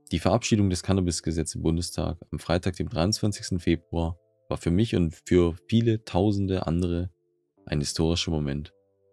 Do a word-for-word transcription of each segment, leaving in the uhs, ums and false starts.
Die Verabschiedung des Cannabis-Gesetzes im Bundestag am Freitag, dem dreiundzwanzigsten Februar, war für mich und für viele tausende andere ein historischer Moment.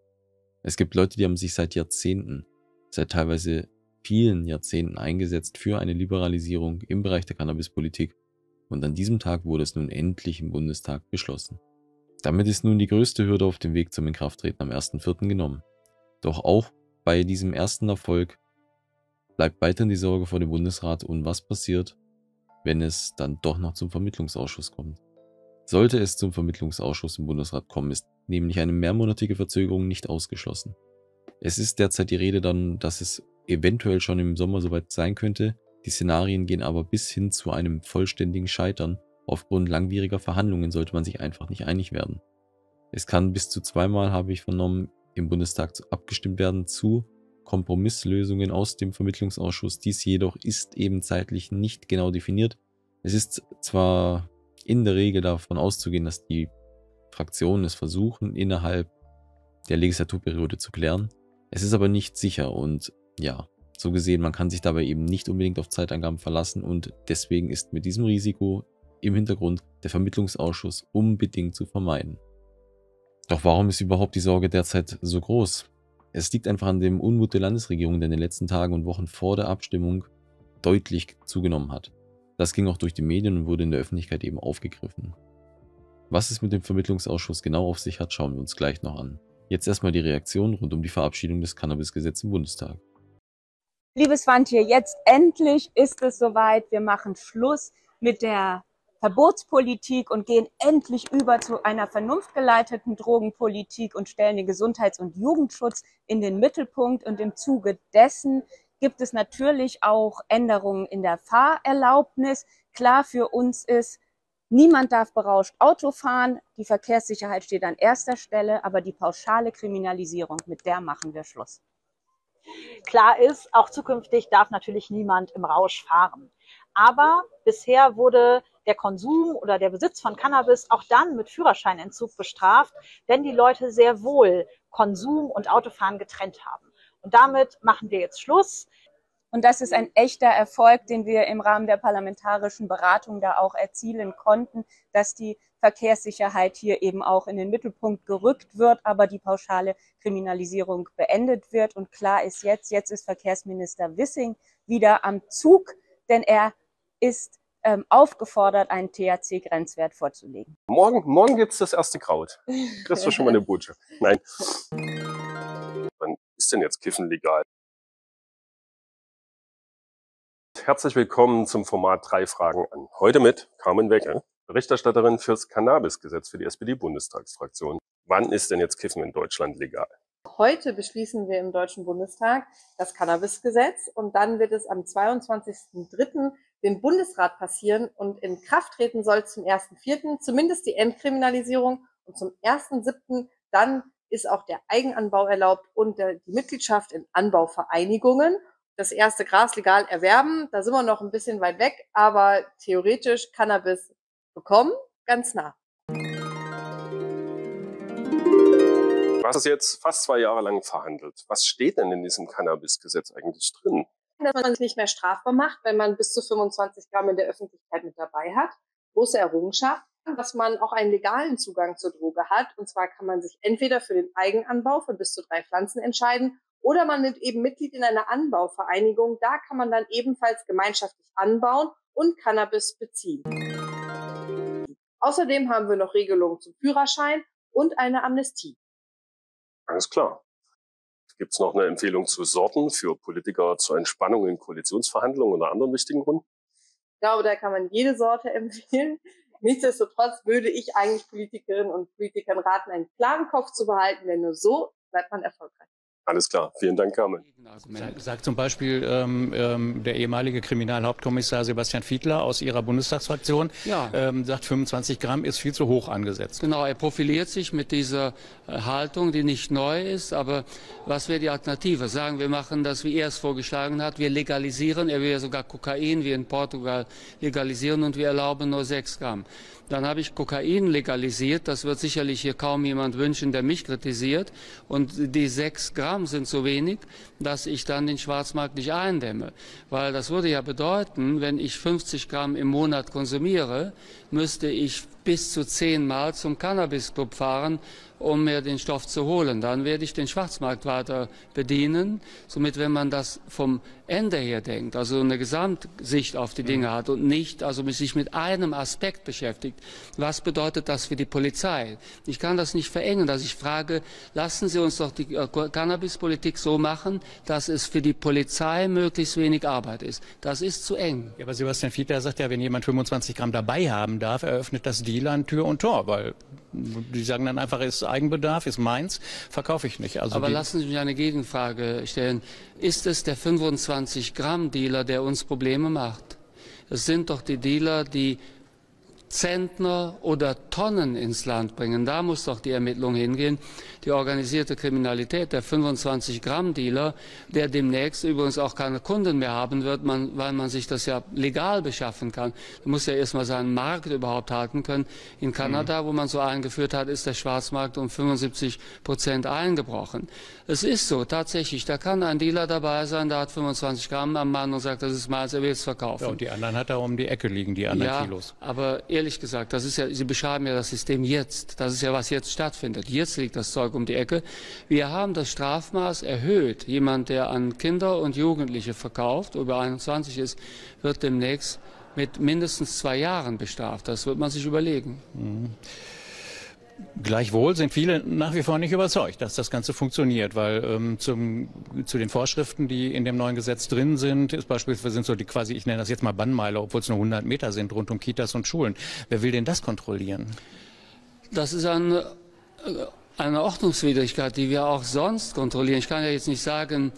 Es gibt Leute, die haben sich seit Jahrzehnten, seit teilweise vielen Jahrzehnten eingesetzt für eine Liberalisierung im Bereich der Cannabispolitik, und an diesem Tag wurde es nun endlich im Bundestag beschlossen. Damit ist nun die größte Hürde auf dem Weg zum Inkrafttreten am ersten vierten genommen. Doch auch bei diesem ersten Erfolg bleibt weiterhin die Sorge vor dem Bundesrat und was passiert, wenn es dann doch noch zum Vermittlungsausschuss kommt. Sollte es zum Vermittlungsausschuss im Bundesrat kommen, ist nämlich eine mehrmonatige Verzögerung nicht ausgeschlossen. Es ist derzeit die Rede dann, dass es eventuell schon im Sommer soweit sein könnte. Die Szenarien gehen aber bis hin zu einem vollständigen Scheitern. Aufgrund langwieriger Verhandlungen sollte man sich einfach nicht einig werden. Es kann bis zu zweimal, habe ich vernommen, im Bundestag abgestimmt werden zu Kompromisslösungen aus dem Vermittlungsausschuss. Dies jedoch ist eben zeitlich nicht genau definiert. Es ist zwar in der Regel davon auszugehen, dass die Fraktionen es versuchen, innerhalb der Legislaturperiode zu klären. Es ist aber nicht sicher und ja, so gesehen, man kann sich dabei eben nicht unbedingt auf Zeitangaben verlassen und deswegen ist mit diesem Risiko im Hintergrund der Vermittlungsausschuss unbedingt zu vermeiden. Doch warum ist überhaupt die Sorge derzeit so groß? Es liegt einfach an dem Unmut der Landesregierung, der in den letzten Tagen und Wochen vor der Abstimmung deutlich zugenommen hat. Das ging auch durch die Medien und wurde in der Öffentlichkeit eben aufgegriffen. Was es mit dem Vermittlungsausschuss genau auf sich hat, schauen wir uns gleich noch an. Jetzt erstmal die Reaktion rund um die Verabschiedung des Cannabis-Gesetzes im Bundestag. Liebes Swantje, jetzt endlich ist es soweit. Wir machen Schluss mit der Verbotspolitik und gehen endlich über zu einer vernunftgeleiteten Drogenpolitik und stellen den Gesundheits- und Jugendschutz in den Mittelpunkt. Und im Zuge dessen gibt es natürlich auch Änderungen in der Fahrerlaubnis. Klar für uns ist, niemand darf berauscht Auto fahren. Die Verkehrssicherheit steht an erster Stelle, aber die pauschale Kriminalisierung, mit der machen wir Schluss. Klar ist, auch zukünftig darf natürlich niemand im Rausch fahren. Aber bisher wurde der Konsum oder der Besitz von Cannabis auch dann mit Führerscheinentzug bestraft, wenn die Leute sehr wohl Konsum und Autofahren getrennt haben. Und damit machen wir jetzt Schluss. Und das ist ein echter Erfolg, den wir im Rahmen der parlamentarischen Beratung da auch erzielen konnten, dass die Verkehrssicherheit hier eben auch in den Mittelpunkt gerückt wird, aber die pauschale Kriminalisierung beendet wird. Und klar ist jetzt, jetzt ist Verkehrsminister Wissing wieder am Zug, denn er ist ähm, aufgefordert, einen T H C-Grenzwert vorzulegen. Morgen, morgen gibt es das erste Kraut. Das ist doch schon mal eine Botschaft. Nein. Wann ist denn jetzt Kiffen legal? Herzlich willkommen zum Format drei Fragen an. Heute mit Carmen Wecke, Berichterstatterin fürs Cannabis-Gesetz für die S P D-Bundestagsfraktion. Wann ist denn jetzt Kiffen in Deutschland legal? Heute beschließen wir im Deutschen Bundestag das Cannabis-Gesetz und dann wird es am zweiundzwanzigsten dritten den Bundesrat passieren und in Kraft treten soll zum ersten vierten zumindest die Entkriminalisierung und zum ersten siebten dann ist auch der Eigenanbau erlaubt und der, die Mitgliedschaft in Anbauvereinigungen. Das erste Gras legal erwerben, da sind wir noch ein bisschen weit weg, aber theoretisch Cannabis bekommen, ganz nah. Was ist jetzt fast zwei Jahre lang verhandelt? Was steht denn in diesem Cannabis-Gesetz eigentlich drin? Dass man es nicht mehr strafbar macht, wenn man bis zu fünfundzwanzig Gramm in der Öffentlichkeit mit dabei hat. Große Errungenschaft, dass man auch einen legalen Zugang zur Droge hat. Und zwar kann man sich entweder für den Eigenanbau von bis zu drei Pflanzen entscheiden oder man wird eben Mitglied in einer Anbauvereinigung. Da kann man dann ebenfalls gemeinschaftlich anbauen und Cannabis beziehen. Außerdem haben wir noch Regelungen zum Führerschein und eine Amnestie. Alles klar. Gibt es noch eine Empfehlung zu Sorten für Politiker zur Entspannung in Koalitionsverhandlungen oder anderen wichtigen Runden? Ich glaube, da kann man jede Sorte empfehlen. Nichtsdestotrotz würde ich eigentlich Politikerinnen und Politikern raten, einen klaren Kopf zu behalten, denn nur so bleibt man erfolgreich. Alles klar. Vielen Dank, Carmen. Sagt, sagt zum Beispiel ähm, ähm, der ehemalige Kriminalhauptkommissar Sebastian Fiedler aus Ihrer Bundestagsfraktion, ja. ähm, sagt, fünfundzwanzig Gramm ist viel zu hoch angesetzt. Genau, er profiliert sich mit dieser äh, Haltung, die nicht neu ist. Aber was wäre die Alternative? Sagen wir machen das, wie er es vorgeschlagen hat. Wir legalisieren, er will ja sogar Kokain wie in Portugal legalisieren und wir erlauben nur sechs Gramm. Dann habe ich Kokain legalisiert. Das wird sicherlich hier kaum jemand wünschen, der mich kritisiert. Und die sechs Gramm Gramm sind so wenig, dass ich dann den Schwarzmarkt nicht eindämme. Weil das würde ja bedeuten, wenn ich fünfzig Gramm im Monat konsumiere, müsste ich bis zu zehnmal zum Cannabis-Club fahren, um mir den Stoff zu holen. Dann werde ich den Schwarzmarkt weiter bedienen. Somit, wenn man das vom Ende her denkt, also eine Gesamtsicht auf die Dinge hat und nicht also sich mit einem Aspekt beschäftigt, was bedeutet das für die Polizei? Ich kann das nicht verengen, dass ich frage, lassen Sie uns doch die äh, Cannabispolitik so machen, dass es für die Polizei möglichst wenig Arbeit ist. Das ist zu eng. Ja, aber Sebastian Fiedler sagt ja, wenn jemand fünfundzwanzig Gramm dabei haben darf, eröffnet das Dealern Tür und Tor, weil die sagen dann einfach, ist Eigenbedarf, ist meins, verkaufe ich nicht. Also aber die lassen Sie mich eine Gegenfrage stellen. Ist es der fünfundzwanzig Gramm Dealer, der uns Probleme macht? Es sind doch die Dealer, die Zentner oder Tonnen ins Land bringen. Da muss doch die Ermittlung hingehen. Die organisierte Kriminalität, der fünfundzwanzig Gramm Dealer, der demnächst übrigens auch keine Kunden mehr haben wird, man, weil man sich das ja legal beschaffen kann. Man muss ja erstmal seinen Markt überhaupt halten können. In Kanada, mhm. wo man so eingeführt hat, ist der Schwarzmarkt um fünfundsiebzig Prozent eingebrochen. Es ist so, tatsächlich, da kann ein Dealer dabei sein, der hat fünfundzwanzig Gramm am Mann und sagt, das ist meins, er will es verkaufen. Ja, und die anderen hat er um die Ecke liegen, die anderen ja, Kilos. Aber ehrlich gesagt, das ist ja, Sie beschreiben ja das System jetzt. Das ist ja, was jetzt stattfindet. Jetzt liegt das Zeug um die Ecke. Wir haben das Strafmaß erhöht. Jemand, der an Kinder und Jugendliche verkauft, über einundzwanzig ist, wird demnächst mit mindestens zwei Jahren bestraft. Das wird man sich überlegen. Mhm. Gleichwohl sind viele nach wie vor nicht überzeugt, dass das Ganze funktioniert, weil ähm, zum, zu den Vorschriften, die in dem neuen Gesetz drin sind, ist beispielsweise sind so die quasi, ich nenne das jetzt mal Bannmeiler, obwohl es nur hundert Meter sind rund um Kitas und Schulen. Wer will denn das kontrollieren? Das ist eine, eine Ordnungswidrigkeit, die wir auch sonst kontrollieren. Ich kann ja jetzt nicht sagen,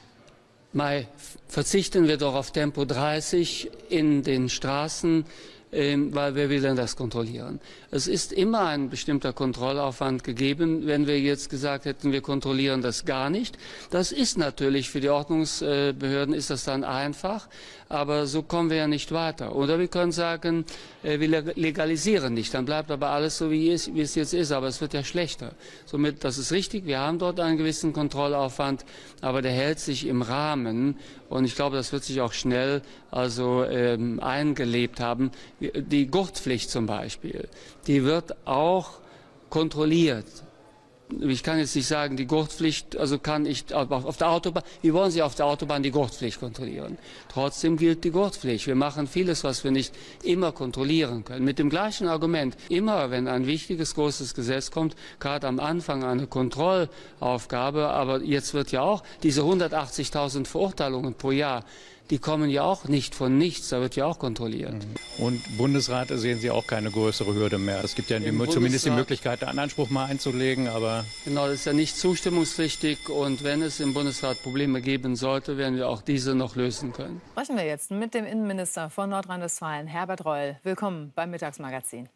Mai, verzichten wir doch auf Tempo dreißig in den Straßen, Ähm, weil wer will denn das kontrollieren? Es ist immer ein bestimmter Kontrollaufwand gegeben. Wenn wir jetzt gesagt hätten, wir kontrollieren das gar nicht, das ist natürlich für die Ordnungsbehörden ist das dann einfach, aber so kommen wir ja nicht weiter. Oder wir können sagen, äh, wir legalisieren nicht, dann bleibt aber alles so, wie es, wie es jetzt ist, aber es wird ja schlechter. Somit, das ist richtig, wir haben dort einen gewissen Kontrollaufwand, aber der hält sich im Rahmen und ich glaube, das wird sich auch schnell also ähm, eingelebt haben. Die Gurtpflicht zum Beispiel, die wird auch kontrolliert. Ich kann jetzt nicht sagen, die Gurtpflicht, also kann ich auf der Autobahn, wie wollen Sie auf der Autobahn die Gurtpflicht kontrollieren? Trotzdem gilt die Gurtpflicht. Wir machen vieles, was wir nicht immer kontrollieren können. Mit dem gleichen Argument, immer wenn ein wichtiges, großes Gesetz kommt, gerade am Anfang eine Kontrollaufgabe, aber jetzt wird ja auch diese hundertachtzigtausend Verurteilungen pro Jahr, die kommen ja auch nicht von nichts, da wird ja auch kontrolliert. Und Bundesrat sehen Sie auch keine größere Hürde mehr. Es gibt ja die, zumindest die Möglichkeit, einen Anspruch mal einzulegen, aber... Genau, das ist ja nicht zustimmungspflichtig und wenn es im Bundesrat Probleme geben sollte, werden wir auch diese noch lösen können. Sprechen wir jetzt mit dem Innenminister von Nordrhein-Westfalen, Herbert Reul. Willkommen beim Mittagsmagazin.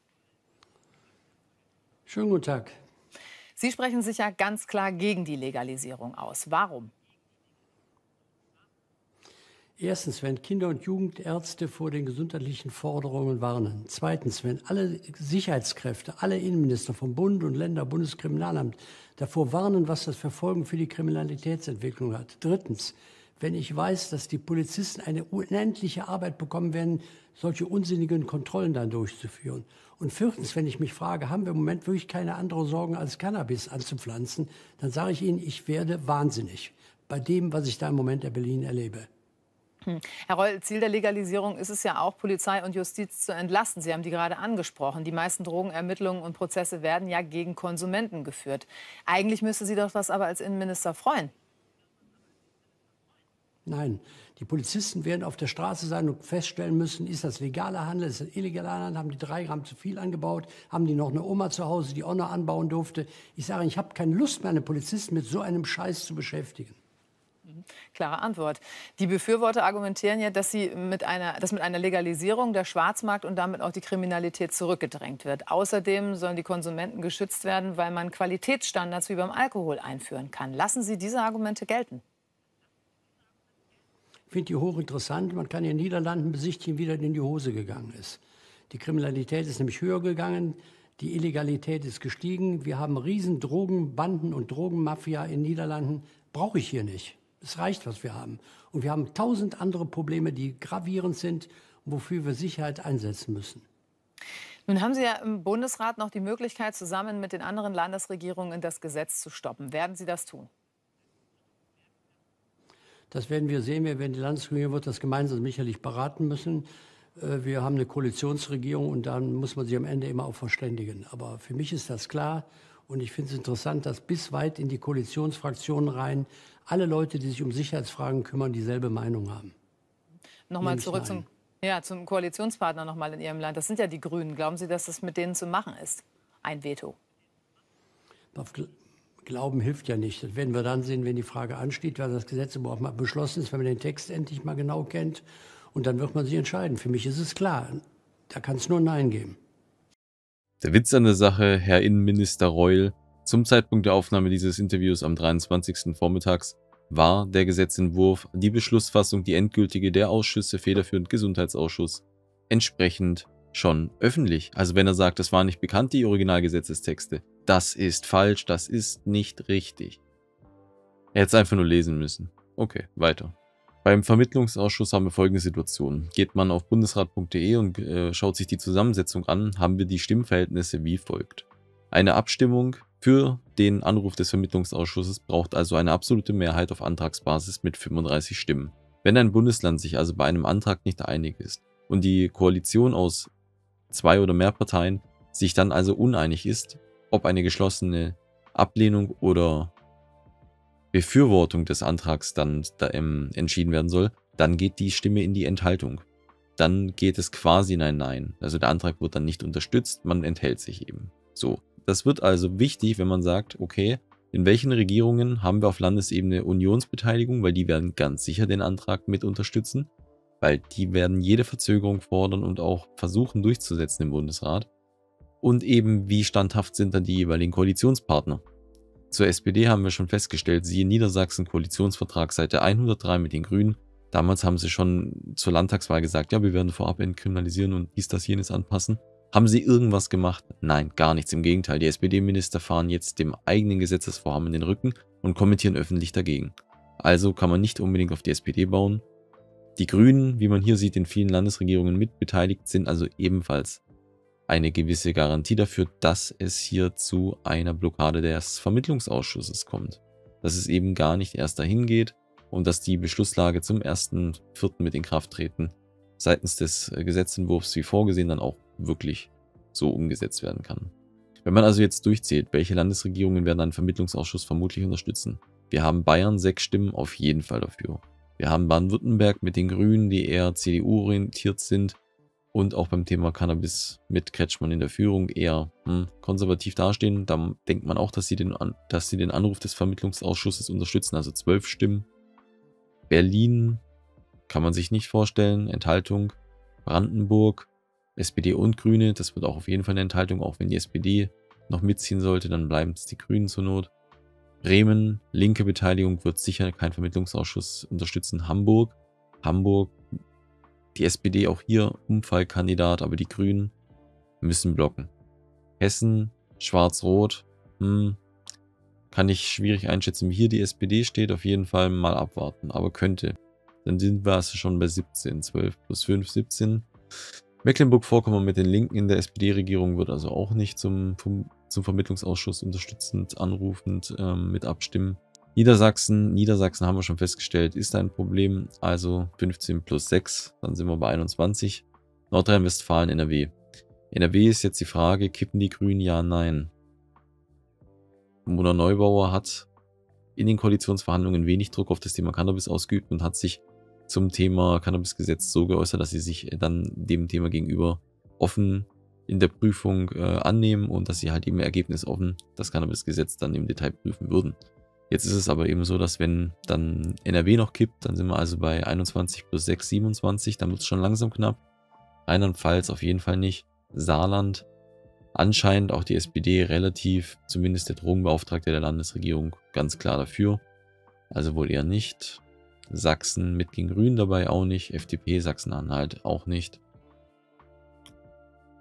Schönen guten Tag. Sie sprechen sich ja ganz klar gegen die Legalisierung aus. Warum? Erstens, wenn Kinder- und Jugendärzte vor den gesundheitlichen Forderungen warnen. Zweitens, wenn alle Sicherheitskräfte, alle Innenminister vom Bund und Länder, Bundeskriminalamt davor warnen, was das für Folgen für die Kriminalitätsentwicklung hat. Drittens, wenn ich weiß, dass die Polizisten eine unendliche Arbeit bekommen werden, solche unsinnigen Kontrollen dann durchzuführen. Und viertens, wenn ich mich frage, haben wir im Moment wirklich keine andere Sorgen als Cannabis anzupflanzen, dann sage ich Ihnen, ich werde wahnsinnig bei dem, was ich da im Moment in Berlin erlebe. Herr Reul, Ziel der Legalisierung ist es ja auch, Polizei und Justiz zu entlasten. Sie haben die gerade angesprochen. Die meisten Drogenermittlungen und Prozesse werden ja gegen Konsumenten geführt. Eigentlich müsste Sie doch das aber als Innenminister freuen. Nein, die Polizisten werden auf der Straße sein und feststellen müssen, ist das legaler Handel, ist das illegaler Handel, haben die drei Gramm zu viel angebaut, haben die noch eine Oma zu Hause, die auch noch anbauen durfte. Ich sage, ich habe keine Lust mehr, einen Polizisten mit so einem Scheiß zu beschäftigen. Klare Antwort. Die Befürworter argumentieren ja, dass, sie mit einer, dass mit einer Legalisierung der Schwarzmarkt und damit auch die Kriminalität zurückgedrängt wird. Außerdem sollen die Konsumenten geschützt werden, weil man Qualitätsstandards wie beim Alkohol einführen kann. Lassen Sie diese Argumente gelten? Ich finde die hochinteressant. Man kann in den Niederlanden besichtigen, wie das in die Hose gegangen ist. Die Kriminalität ist nämlich höher gegangen. Die Illegalität ist gestiegen. Wir haben riesen Drogenbanden und Drogenmafia in den Niederlanden. brauche ich hier nicht. Es reicht, was wir haben. Und wir haben tausend andere Probleme, die gravierend sind, wofür wir Sicherheit einsetzen müssen. Nun haben Sie ja im Bundesrat noch die Möglichkeit, zusammen mit den anderen Landesregierungen das Gesetz zu stoppen. Werden Sie das tun? Das werden wir sehen. Wir werden die Landesregierung wird das gemeinsam sicherlich beraten müssen. Wir haben eine Koalitionsregierung und dann muss man sich am Ende immer auch verständigen. Aber für mich ist das klar und ich finde es interessant, dass bis weit in die Koalitionsfraktionen rein alle Leute, die sich um Sicherheitsfragen kümmern, dieselbe Meinung haben. Nochmal zurück zum, ja, zum Koalitionspartner nochmal in Ihrem Land. Das sind ja die Grünen. Glauben Sie, dass das mit denen zu machen ist? Ein Veto. Auf Glauben hilft ja nicht. Das werden wir dann sehen, wenn die Frage ansteht, weil das Gesetz überhaupt mal beschlossen ist, wenn man den Text endlich mal genau kennt. Und dann wird man sich entscheiden. Für mich ist es klar. Da kann es nur Nein geben. Der Witz an der Sache, Herr Innenminister Reul, zum Zeitpunkt der Aufnahme dieses Interviews am dreiundzwanzigsten vormittags war der Gesetzentwurf, die Beschlussfassung, die endgültige der Ausschüsse, federführend Gesundheitsausschuss, entsprechend schon öffentlich. Also wenn er sagt, das war nicht bekannt, die Originalgesetzestexte, das ist falsch, das ist nicht richtig. Er hätte es einfach nur lesen müssen. Okay, weiter. Beim Vermittlungsausschuss haben wir folgende Situation. Geht man auf bundesrat punkt de und äh, schaut sich die Zusammensetzung an, haben wir die Stimmverhältnisse wie folgt. Eine Abstimmung für den Anruf des Vermittlungsausschusses braucht also eine absolute Mehrheit auf Antragsbasis mit fünfunddreißig Stimmen. Wenn ein Bundesland sich also bei einem Antrag nicht einig ist und die Koalition aus zwei oder mehr Parteien sich dann also uneinig ist, ob eine geschlossene Ablehnung oder Befürwortung des Antrags dann da, ähm, entschieden werden soll, dann geht die Stimme in die Enthaltung. Dann geht es quasi in ein Nein. Also der Antrag wird dann nicht unterstützt, man enthält sich eben. So, das wird also wichtig, wenn man sagt, okay, in welchen Regierungen haben wir auf Landesebene Unionsbeteiligung, weil die werden ganz sicher den Antrag mit unterstützen, weil die werden jede Verzögerung fordern und auch versuchen durchzusetzen im Bundesrat. Und eben, wie standhaft sind dann die jeweiligen Koalitionspartner. Zur S P D haben wir schon festgestellt, siehe Niedersachsen Koalitionsvertrag Seite hundertdrei mit den Grünen. Damals haben sie schon zur Landtagswahl gesagt, ja, wir werden vorab entkriminalisieren und dies, das, jenes anpassen. Haben sie irgendwas gemacht? Nein, gar nichts. Im Gegenteil, die S P D-Minister fahren jetzt dem eigenen Gesetzesvorhaben in den Rücken und kommentieren öffentlich dagegen. Also kann man nicht unbedingt auf die S P D bauen. Die Grünen, wie man hier sieht, in vielen Landesregierungen mitbeteiligt, sind also ebenfalls eine gewisse Garantie dafür, dass es hier zu einer Blockade des Vermittlungsausschusses kommt. Dass es eben gar nicht erst dahin geht und dass die Beschlusslage zum ersten vierten mit in Kraft treten seitens des Gesetzentwurfs wie vorgesehen dann auch wirklich so umgesetzt werden kann. Wenn man also jetzt durchzählt, welche Landesregierungen werden einen Vermittlungsausschuss vermutlich unterstützen? Wir haben Bayern sechs Stimmen auf jeden Fall dafür. Wir haben Baden-Württemberg mit den Grünen, die eher C D U-orientiert sind, und auch beim Thema Cannabis mit Kretschmann in der Führung eher hm, konservativ dastehen. Da denkt man auch, dass sie, den, dass sie den Anruf des Vermittlungsausschusses unterstützen, also zwölf Stimmen. Berlin kann man sich nicht vorstellen, Enthaltung. Brandenburg, S P D und Grüne, das wird auch auf jeden Fall eine Enthaltung, auch wenn die S P D noch mitziehen sollte, dann bleiben es die Grünen zur Not. Bremen, linke Beteiligung, wird sicher kein Vermittlungsausschuss unterstützen. Hamburg, Hamburg, die S P D auch hier Umfallkandidat, aber die Grünen müssen blocken. Hessen, Schwarz-Rot, hm, kann ich schwierig einschätzen, wie hier die S P D steht, auf jeden Fall mal abwarten, aber könnte. Dann sind wir also schon bei siebzehn, zwölf plus fünf, siebzehn. Mecklenburg-Vorpommern mit den Linken in der S P D-Regierung wird also auch nicht zum, zum Vermittlungsausschuss unterstützend, anrufend ähm, mit abstimmen. Niedersachsen, Niedersachsen haben wir schon festgestellt, ist ein Problem, also fünfzehn plus sechs, dann sind wir bei einundzwanzig. Nordrhein-Westfalen, N R W. N R W ist jetzt die Frage, kippen die Grünen, ja, nein. Mona Neubauer hat in den Koalitionsverhandlungen wenig Druck auf das Thema Cannabis ausgeübt und hat sich zum Thema Cannabisgesetz so geäußert, dass sie sich dann dem Thema gegenüber offen in der Prüfung äh, annehmen und dass sie halt eben ergebnisoffen das Cannabisgesetz dann im Detail prüfen würden. Jetzt ist es aber eben so, dass wenn dann N R W noch kippt, dann sind wir also bei einundzwanzig plus sechs, siebenundzwanzig, dann wird es schon langsam knapp. Rheinland-Pfalz auf jeden Fall nicht. Saarland, anscheinend auch die S P D relativ, zumindest der Drogenbeauftragte der Landesregierung, ganz klar dafür. Also wohl eher nicht. Sachsen mit den Grünen dabei auch nicht. F D P, Sachsen-Anhalt auch nicht.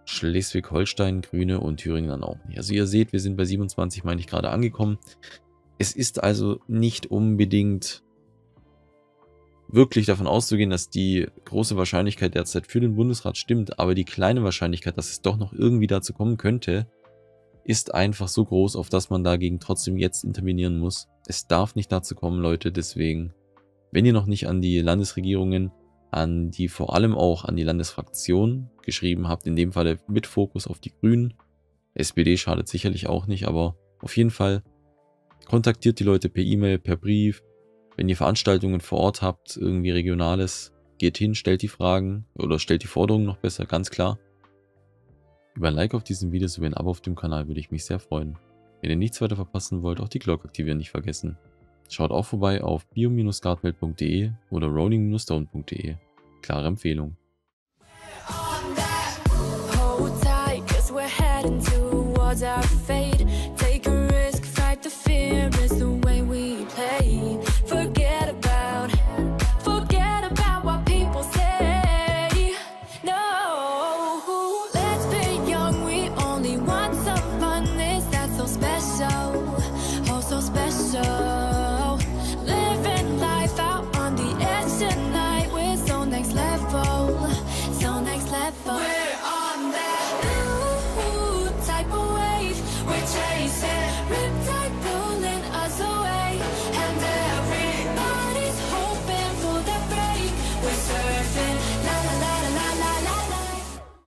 Schleswig-Holstein, Grüne und Thüringen dann auch nicht. Also ihr seht, wir sind bei siebenundzwanzig, meine ich, gerade angekommen. Es ist also nicht unbedingt wirklich davon auszugehen, dass die große Wahrscheinlichkeit derzeit für den Bundesrat stimmt, aber die kleine Wahrscheinlichkeit, dass es doch noch irgendwie dazu kommen könnte, ist einfach so groß, auf dass man dagegen trotzdem jetzt intervenieren muss. Es darf nicht dazu kommen, Leute, deswegen, wenn ihr noch nicht an die Landesregierungen, an die vor allem auch an die Landesfraktion geschrieben habt, in dem Falle mit Fokus auf die Grünen, S P D schadet sicherlich auch nicht, aber auf jeden Fall kontaktiert die Leute per E-Mail, per Brief. Wenn ihr Veranstaltungen vor Ort habt, irgendwie Regionales, geht hin, stellt die Fragen oder stellt die Forderungen noch besser, ganz klar. Über ein Like auf diesem Video sowie ein Abo auf dem Kanal würde ich mich sehr freuen. Wenn ihr nichts weiter verpassen wollt, auch die Glocke aktivieren nicht vergessen. Schaut auch vorbei auf bio Bindestrich guardmeld punkt de oder rolling Bindestrich stone punkt de. Klare Empfehlung. Hold tight, 'cause we're heading towards our fate.